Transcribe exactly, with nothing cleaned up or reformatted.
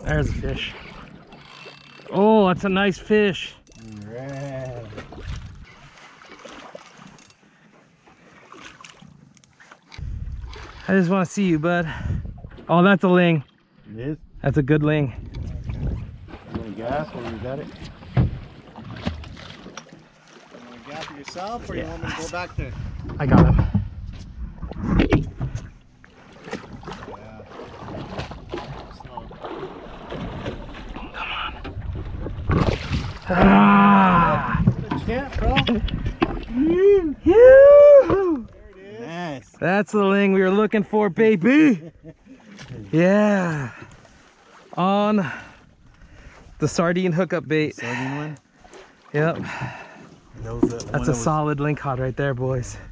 There's a fish. Oh, that's a nice fish. Right. I just want to see you, bud. Oh, that's a ling. It is? That's a good ling. You want to gas when you got it? You want to gaff it yourself, or Yeah. you want me to go back there? I got him. Yeah. Ah! Good champ, bro. Yoo! There it is. Nice. That's the ling we were looking for, baby. Yeah. On the sardine hookup bait. Sardine one? Yep. That was the one That's that a was solid lingcod right there, boys.